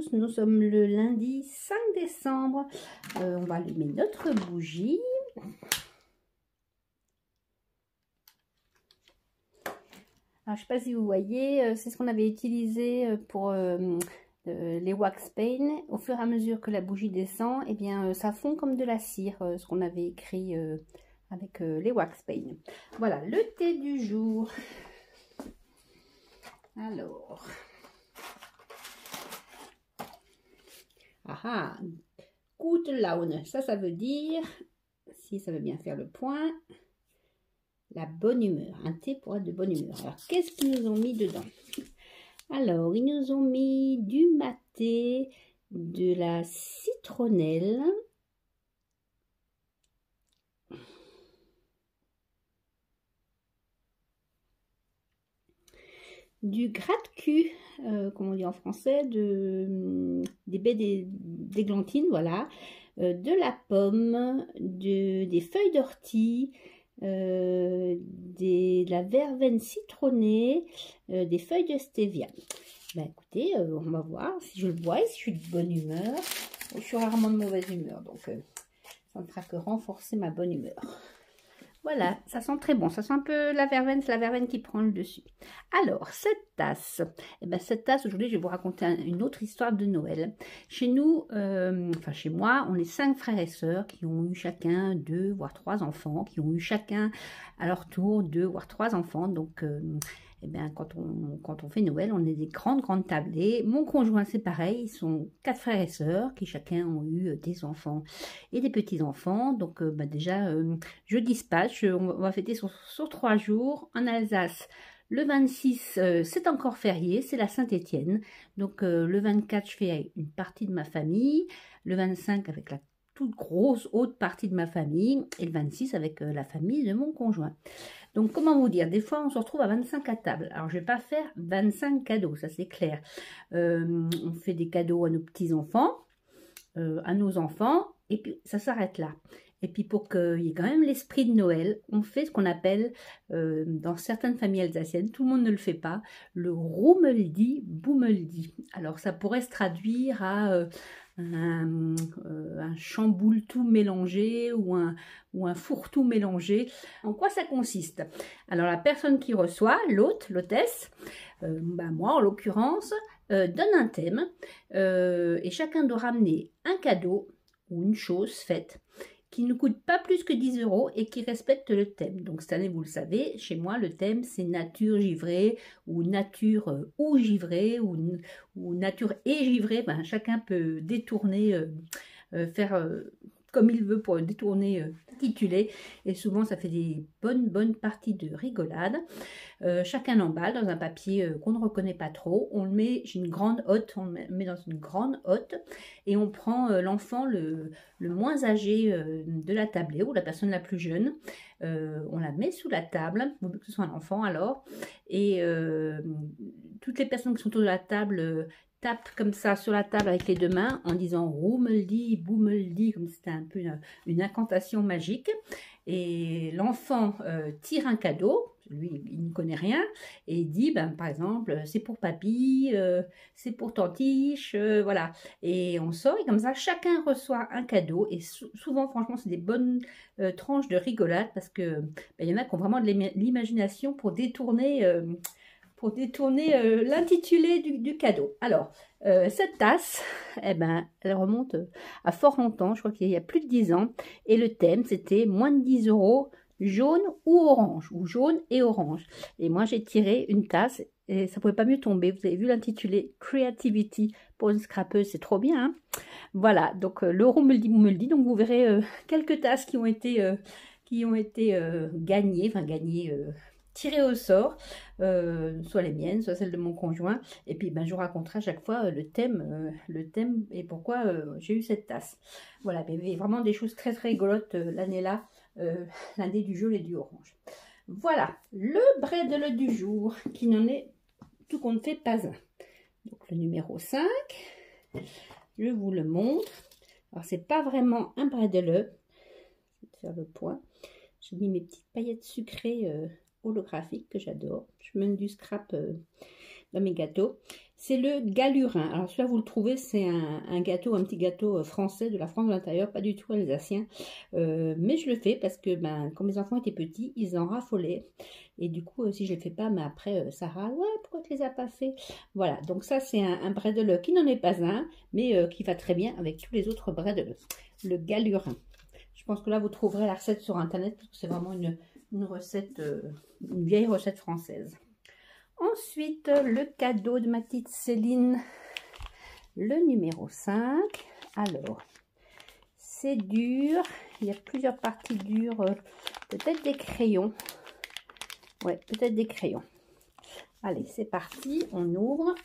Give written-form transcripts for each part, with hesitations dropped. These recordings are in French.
tous, nous sommes le lundi 5 décembre. On va allumer notre bougie. Alors, je ne sais pas si vous voyez, c'est ce qu'on avait utilisé pour les wax paint. Au fur et à mesure que la bougie descend, eh bien, ça fond comme de la cire, ce qu'on avait écrit avec les wax paint. Voilà, le thé du jour. Alors... Ah, gute Laune, ça veut dire, si ça veut bien faire le point, la bonne humeur. Un thé pour être de bonne humeur. Alors, qu'est-ce qu'ils nous ont mis dedans? Alors, ils nous ont mis du maté, de la citronnelle, du gratte-cul, comme on dit en français, des baies d'églantine, voilà, de la pomme, des feuilles d'ortie, de la verveine citronnée, des feuilles de stevia. Ben écoutez, on va voir si je le bois et si je suis de bonne humeur. Je suis rarement de mauvaise humeur, donc ça ne fera que renforcer ma bonne humeur. Voilà, ça sent très bon. Ça sent un peu la verveine, c'est la verveine qui prend le dessus. Alors, cette tasse, aujourd'hui, je vais vous raconter une autre histoire de Noël. Chez nous, enfin chez moi, on est 5 frères et sœurs qui ont eu chacun 2 voire 3 enfants, qui ont eu chacun à leur tour 2 voire 3 enfants. Donc, eh bien, quand on fait Noël, on est des grandes tablées. Mon conjoint, c'est pareil, ils sont 4 frères et sœurs qui chacun ont eu des enfants et des petits-enfants. Donc, déjà, je dispatche, on va fêter sur 3 jours en Alsace. Le 26, c'est encore férié, c'est la Saint-Étienne. Donc, le 24, je fais une partie de ma famille. Le 25, avec la toute grosse haute partie de ma famille. Et le 26, avec la famille de mon conjoint. Donc, comment vous dire, des fois, on se retrouve à 25 à table. Alors, je ne vais pas faire 25 cadeaux, ça c'est clair. On fait des cadeaux à nos petits-enfants, à nos enfants, et puis ça s'arrête là. Et puis, pour qu'il y ait quand même l'esprit de Noël, on fait ce qu'on appelle, dans certaines familles alsaciennes, tout le monde ne le fait pas, le Rummeldi Bummeldi. Alors, ça pourrait se traduire à... un chamboule tout mélangé ou un fourre-tout mélangé. En quoi ça consiste? Alors la personne qui reçoit, l'hôtesse, moi en l'occurrence, donne un thème et chacun doit ramener un cadeau ou une chose faite qui ne coûte pas plus que 10 € et qui respecte le thème. Donc cette année, vous le savez, chez moi, le thème, c'est nature givrée ou nature ou givrée ou nature et givrée. Ben, chacun peut détourner, faire comme il veut pour détourner, intitulé. Et souvent, ça fait des bonnes parties de rigolade. Chacun l'emballe dans un papier qu'on ne reconnaît pas trop. On le met, j'ai une grande hotte, on le met dans une grande hotte et on prend l'enfant le moins âgé de la tablée ou la personne la plus jeune. On la met sous la table, que ce soit un enfant alors, et toutes les personnes qui sont autour de la table tape comme ça sur la table avec les 2 mains en disant Rummeldi, Bummeldi, comme si c'était un peu une incantation magique. Et l'enfant tire un cadeau, lui il ne connaît rien, et il dit, par exemple, c'est pour papy, c'est pour tantiche, voilà. Et on sort, et comme ça, chacun reçoit un cadeau, et souvent, franchement, c'est des bonnes tranches de rigolade, parce que il y en a qui ont vraiment de l'imagination pour détourner... l'intitulé du cadeau. Alors, cette tasse, elle remonte à fort longtemps, je crois qu'il y a plus de 10 ans, et le thème, c'était moins de 10 €, jaune ou orange, ou jaune et orange. Et moi, j'ai tiré une tasse, et ça ne pouvait pas mieux tomber. Vous avez vu l'intitulé Creativity pour une scrapeuse, c'est trop bien, hein. Voilà, donc le Rummeldi, donc vous verrez quelques tasses qui ont été gagnées, tirées au sort, soit les miennes, soit celles de mon conjoint. Et puis je vous raconterai à chaque fois le thème et pourquoi j'ai eu cette tasse. Voilà, mais vraiment des choses très rigolotes l'année-là, l'année du jaune et du orange. Voilà, le bredel du jour, qui n'en est tout qu'on ne fait pas un. Donc le numéro 5, je vous le montre. Alors c'est pas vraiment un bredel, je vais faire le point. J'ai mis mes petites paillettes sucrées holographique que j'adore. Je mets du scrap dans mes gâteaux. c'est le galurin. Alors celui-là, vous le trouvez, c'est un gâteau, un petit gâteau français de la France de l'intérieur, pas du tout alsacien. Mais je le fais parce que quand mes enfants étaient petits, ils en raffolaient. Et du coup, si je ne le fais pas, mais après, ça râle. Ouais, pourquoi tu ne les as pas fait? Voilà, donc ça, c'est un bredel qui n'en est pas un, mais qui va très bien avec tous les autres bredels. Le galurin. Je pense que là, vous trouverez la recette sur Internet, parce que c'est vraiment une recette, une vieille recette française. Ensuite, le cadeau de ma petite Céline, le numéro 5. Alors, c'est dur. Il y a plusieurs parties dures. Peut-être des crayons. Ouais, peut-être des crayons. Allez, c'est parti. On ouvre.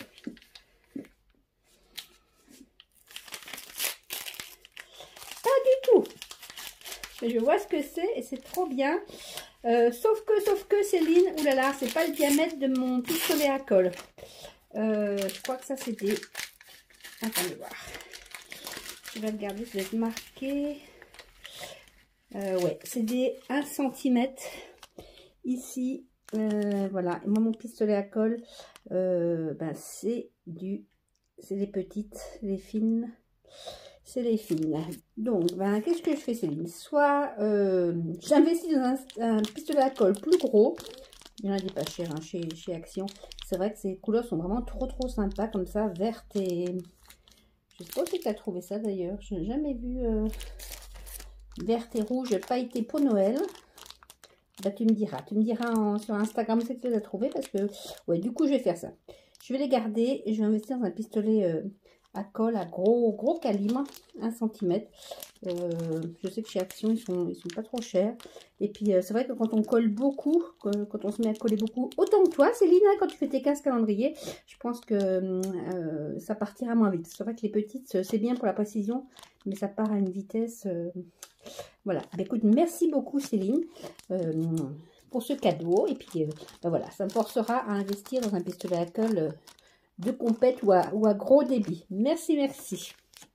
Pas du tout. Mais je vois ce que c'est et c'est trop bien. Sauf que Céline, oulala, c'est pas le diamètre de mon pistolet à colle. Je crois que ça c'était. Attendez voir. Je vais regarder, ça va être marqué. Ouais, c'est des 1 cm ici. Voilà. Et moi, mon pistolet à colle, c'est des petites, les fines. C'est les fines. Donc, qu'est-ce que je fais, Céline? Soit j'investis dans un pistolet à colle plus gros. Il y en a des pas chers hein, chez Action. C'est vrai que ces couleurs sont vraiment trop sympas, comme ça, vertes et... Je sais pas si tu as trouvé ça d'ailleurs. Je n'ai jamais vu verte et rouge pailleté pour Noël. Tu me diras. Tu me diras sur Instagram si tu les as trouvés parce que, ouais, du coup, je vais faire ça. Je vais les garder et je vais investir dans un pistolet... à colle à gros calibre, 1 cm. Je sais que chez Action ils sont pas trop chers. Et puis c'est vrai que quand on colle beaucoup, quand on se met à coller beaucoup, autant que toi Céline, hein, quand tu fais tes 15 calendriers, je pense que ça partira moins vite. C'est vrai que les petites c'est bien pour la précision, mais ça part à une vitesse. Voilà. Écoute, merci beaucoup Céline pour ce cadeau. Et puis voilà, ça me forcera à investir dans un pistolet à colle de compète ou à gros débit. Merci, merci.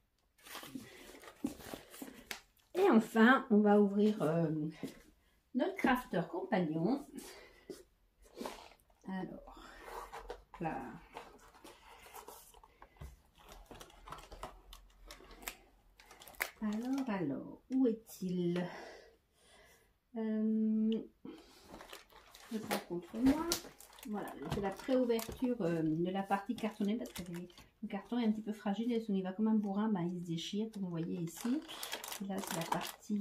Et enfin, on va ouvrir notre crafter compagnon. Alors, là. Alors, où est-il? Je prends contre moi. Voilà, c'est la préouverture de la partie cartonnée parce que le carton est un petit peu fragile et si on y va comme un bourrin, il se déchire comme vous voyez ici. Et là, c'est la partie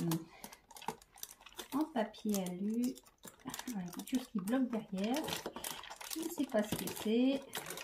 en papier alu. Voilà, quelque chose qui bloque derrière. Je ne sais pas ce que c'est.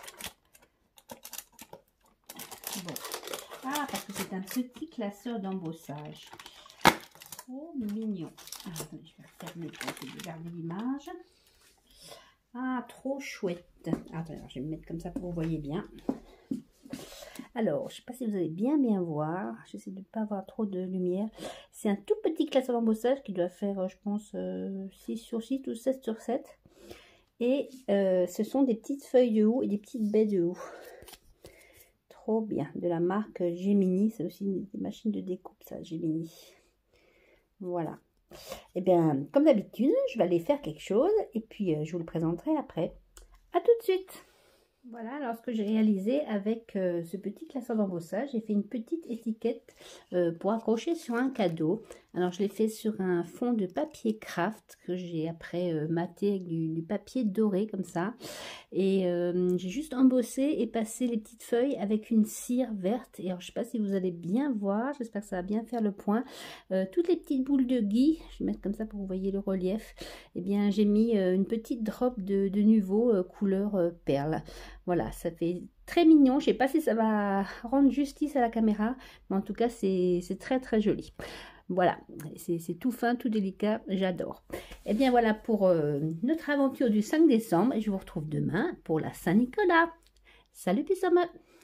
Bon. Ah, parce que c'est un petit classeur d'embossage. Oh, mignon. Alors, attendez, je vais refermer pour essayer de garder l'image. Ah, trop chouette. Attends, je vais me mettre comme ça pour que vous voyez bien. Alors, je ne sais pas si vous allez bien voir. J'essaie de ne pas avoir trop de lumière. C'est un tout petit classeur d'embossage qui doit faire, je pense, 6 sur 6 ou 7 sur 7. Et ce sont des petites feuilles de houx et des petites baies de houx. Trop bien. De la marque Gemini. C'est aussi des machines de découpe, ça, Gemini. Voilà. Et bien, comme d'habitude, je vais aller faire quelque chose et puis je vous le présenterai après. À tout de suite. Voilà, alors ce que j'ai réalisé avec ce petit classeur d'embossage, j'ai fait une petite étiquette pour accrocher sur un cadeau. Alors je l'ai fait sur un fond de papier craft que j'ai après maté avec du papier doré comme ça. Et j'ai juste embossé et passé les petites feuilles avec une cire verte. Et alors je ne sais pas si vous allez bien voir, j'espère que ça va bien faire le point. Toutes les petites boules de gui, je vais mettre comme ça pour que vous voyez le relief. Et bien j'ai mis une petite drop de Nuvo couleur perle. Voilà, ça fait très mignon. Je ne sais pas si ça va rendre justice à la caméra, mais en tout cas, c'est très joli. Voilà, c'est tout fin, tout délicat, j'adore. Et bien voilà pour notre aventure du 5 décembre. Et je vous retrouve demain pour la Saint-Nicolas. Salut, petits hommes!